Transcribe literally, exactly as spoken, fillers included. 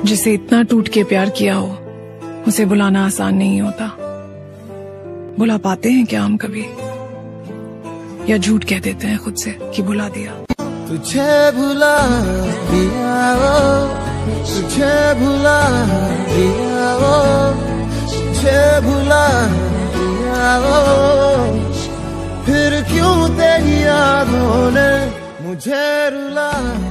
जिसे इतना टूट के प्यार किया हो उसे बुलाना आसान नहीं होता। बुला पाते हैं क्या हम कभी, या झूठ कह देते हैं खुद से कि बुला दिया। तुझे भुला दिया वो, तुझे भुला दिया वो, तुझे भुला दिया वो, फिर क्यों तेरी यादों ने मुझे रुला